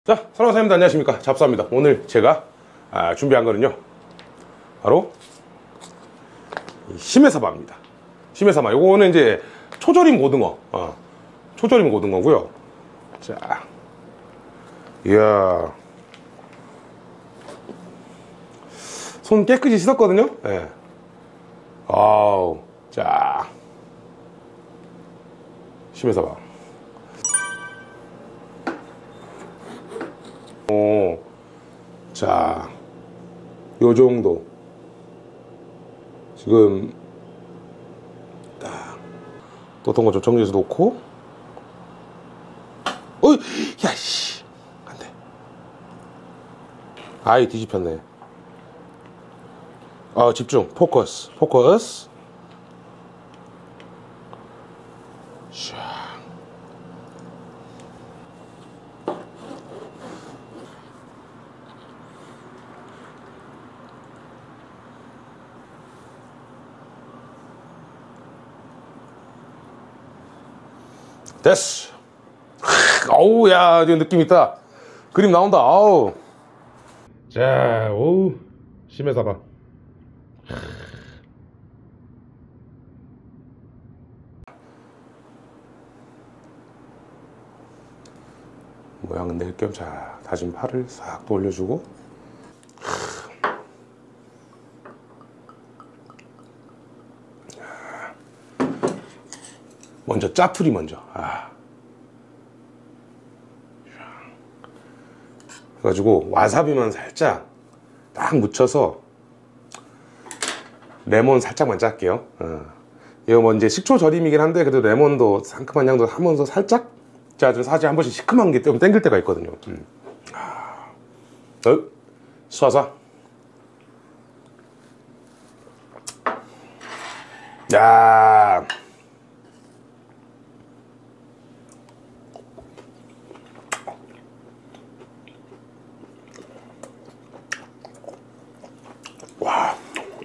자, 사랑하는 사장님들 안녕하십니까. 잡사입니다. 오늘 제가 준비한 거는요, 바로 시메사바입니다. 시메사바. 요거는 이제 초절임 고등어, 초절임 고등어고요. 자, 이야, 손 깨끗이 씻었거든요. 예. 아우, 자, 시메사바. 자, 요 정도. 지금 떴던 거 좀 정리해서 놓고. 어이, 야씨, 안 돼. 아이, 뒤집혔네. 집중. 포커스. 포커스. 샤. 됐어. 어우, 야, 지금 느낌 있다. 그림 나온다. 아우. 자, 오우, 시메사바. 모양 낼 겸, 자, 다진 파를 싹 또 올려주고. 먼저 짜투리 먼저. 그래가지고 와사비만 살짝 딱 묻혀서 레몬 살짝만 짤게요. 이거 뭐 이제 식초 절임이긴 한데 그래도 레몬도 상큼한 향도 하면서 살짝 짜준 사실 한 번씩 시큼한 게 좀 땡길 때가 있거든요. 쏴서. 야. 와.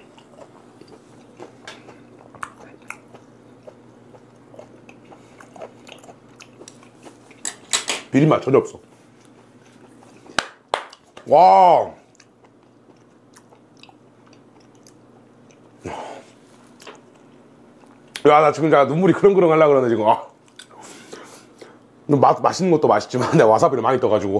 비린맛 전혀 없어. 와. 야, 나 지금 눈물이 그렁그렁 하려고 그러네, 지금. 맛있는 것도 맛있지만, 내가 와사비를 많이 떠가지고.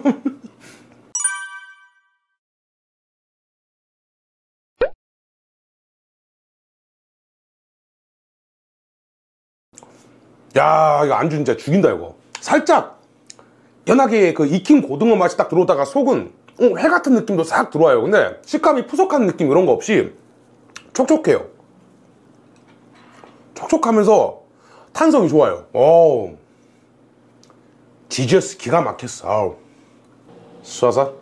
야, 이거 안주 진짜 죽인다, 이거. 살짝 연하게 그 익힌 고등어 맛이 딱 들어오다가 속은 회 같은 느낌도 싹 들어와요. 근데 식감이 푸석한 느낌 이런 거 없이 촉촉해요. 촉촉하면서 탄성이 좋아요. 오, 지저스 기가 막혔어. 아우. 쏴서.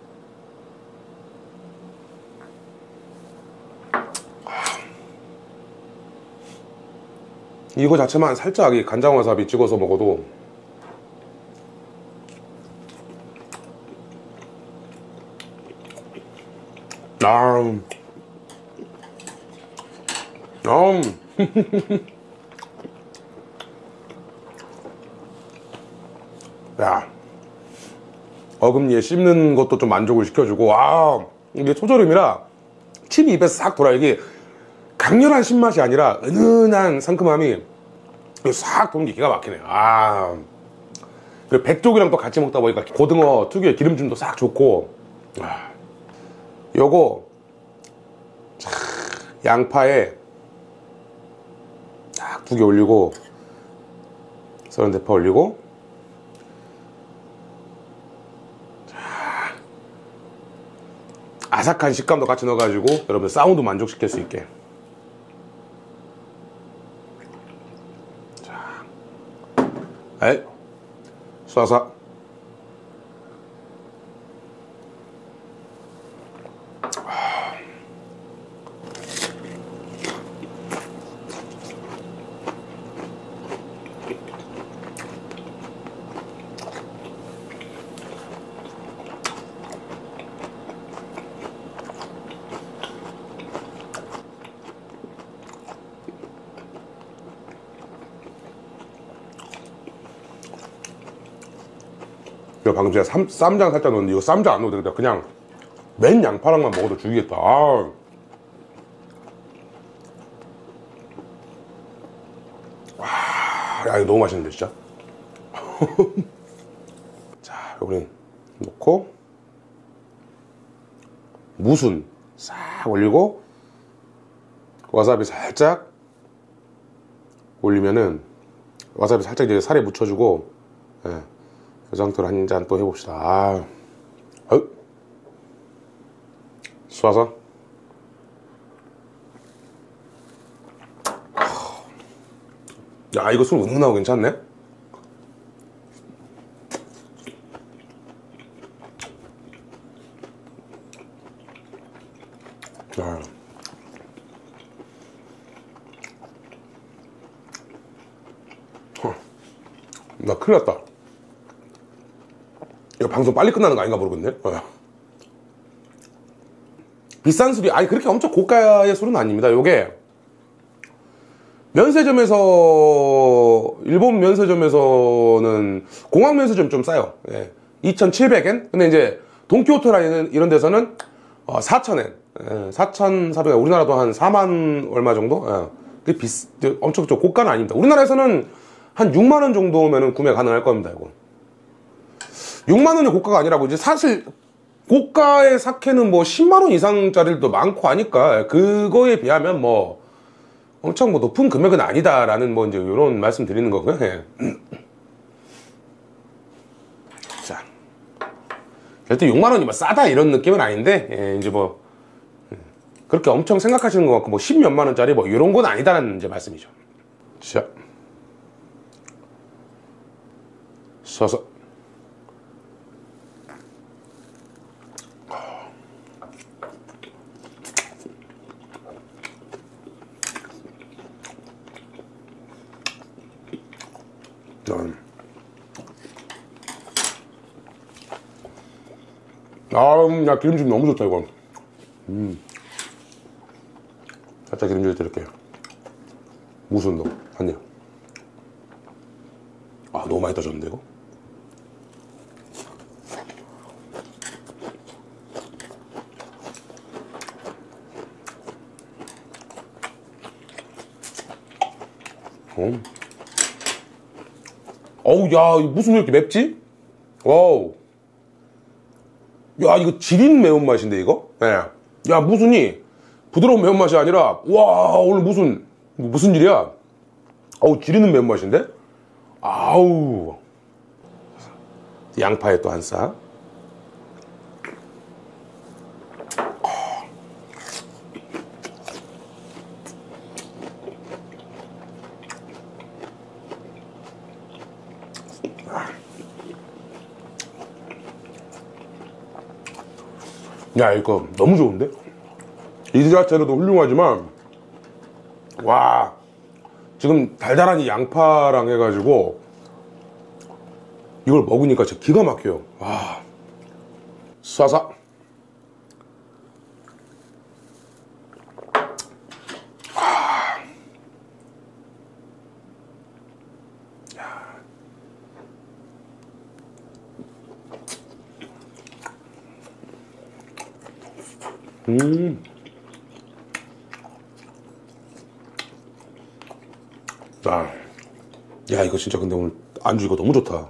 이거 자체만 살짝 이 간장 와사비 찍어서 먹어도 야, 어금니에 씹는 것도 좀 만족을 시켜주고. 이게 초절임이라 침이 입에서 싹 돌아. 이게 강렬한 신맛이 아니라 은은한 상큼함이 싹 도는 게 기가 막히네. 그 백쪽이랑 또 같이 먹다 보니까 고등어 특유의 기름짐도 싹 좋고. 요거 양파에 딱 2개 올리고 썰은 대파 올리고 아삭한 식감도 같이 넣어가지고 여러분 사운드 만족시킬 수 있게. 자, 에이, 쏴서. 제가 방금 제가 쌈장 살짝 넣었는데 이거 쌈장 안 넣어도 되겠다. 그냥 맨 양파랑만 먹어도 죽이겠다. 아. 야, 이거 너무 맛있는데 진짜. 자, 여기는 넣고 무순 싹 올리고 와사비 살짝 올리면은 와사비 살짝 이제 살에 묻혀주고, 예, 이 상태로 한 잔 또 해봅시다. 아, 쏴서 야, 이거 술 은은하고 괜찮네. 야. 나 큰일 났다. 이거 방송 빨리 끝나는 거 아닌가 모르겠네. 비싼 술이, 아니 그렇게 엄청 고가의 술은 아닙니다. 요게 면세점에서, 일본 면세점에서는, 공항 면세점 좀 싸요. 예. 2,700엔? 근데 이제 돈키호테나 이런 데서는 4,000엔. 예. 4,400엔. 우리나라도 한 4만 얼마 정도? 예. 엄청 좀 고가는 아닙니다. 우리나라에서는 한 6만 원 정도면 구매 가능할 겁니다, 이거. 6만 원이 고가가 아니라고, 이제 사실 고가의 사케는 뭐 10만 원 이상짜리도 많고 하니까, 그거에 비하면 뭐 엄청 뭐 높은 금액은 아니다라는 뭐 이제 이런 말씀 드리는 거고요. 예. 자, 절대 6만 원이 뭐 싸다 이런 느낌은 아닌데, 예, 이제 뭐 그렇게 엄청 생각하시는 것 같고 뭐 10몇만 원짜리 뭐 이런 건 아니다라는 이제 말씀이죠. 자, 서서 야, 기름집 너무 좋다, 이거. 살짝 기름질 드릴게요. 무순도, 한 입. 아, 너무 많이 떠졌는데, 이거? 어우, 야, 무슨 왜 이렇게 맵지? 와우. 야, 이거 지린 매운맛인데, 이거? 예. 야, 무순이 부드러운 매운맛이 아니라, 와, 오늘 무슨 일이야? 어우, 지리는 매운맛인데? 아우. 양파에 또 한 싹. 야, 이거 너무 좋은데? 이 자체로도 훌륭하지만, 와, 지금 달달한 이 양파랑 해가지고 이걸 먹으니까 진짜 기가 막혀요. 와, 쏴서. 아, 야, 이거 진짜 근데 오늘 안주 이거 너무 좋다.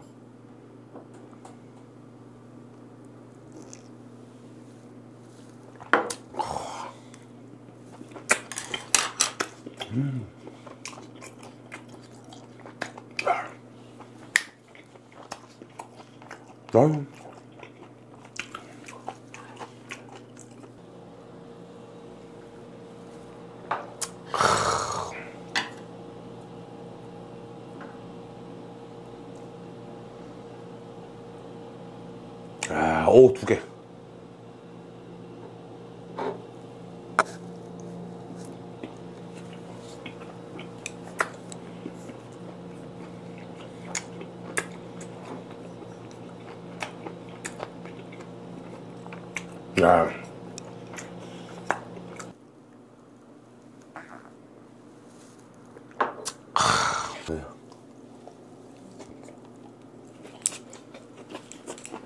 아유. 아, 오, 2개. 야. 네.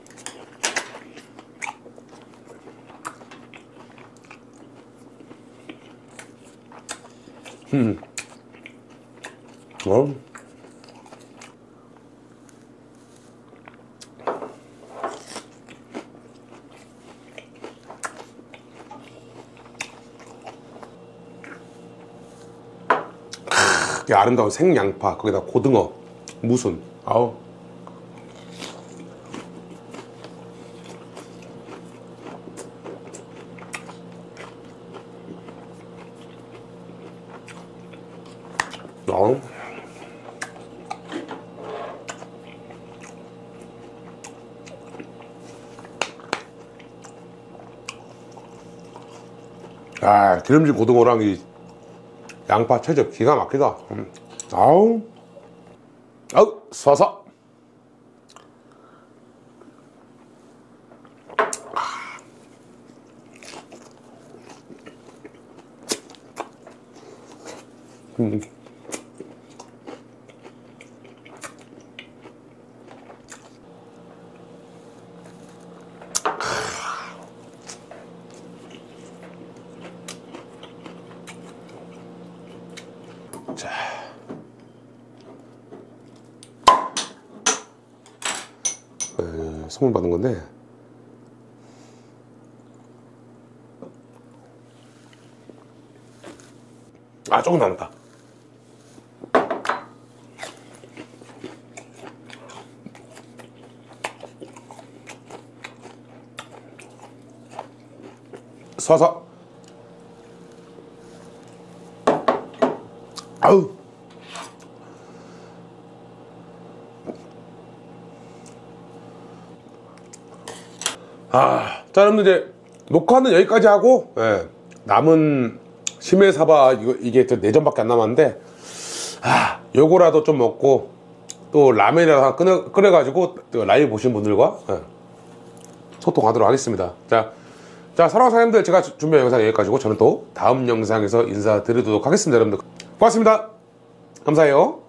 어. 이 아름다운 생양파, 거기다 고등어, 무순. 아우. 아우. 아, 기름진 고등어랑 이 양파 채즙 기가 막히다. 아우. 아우, 쏴서. 자, 선물 받은 건데, 아, 조금 남았다. 쏴서. 아우. 아, 자, 여러분들 이제 녹화는 여기까지 하고, 예, 남은 심해사바 이게 또 내전밖에 안 남았는데, 아, 요거라도 좀 먹고 또 라면이라도 하나 끓여가지고 또 라이브 보신 분들과, 예, 소통하도록 하겠습니다. 자, 사랑하는 사장님들, 제가 준비한 영상 여기까지고 저는 또 다음 영상에서 인사드리도록 하겠습니다. 여러분들 고맙습니다. 감사해요.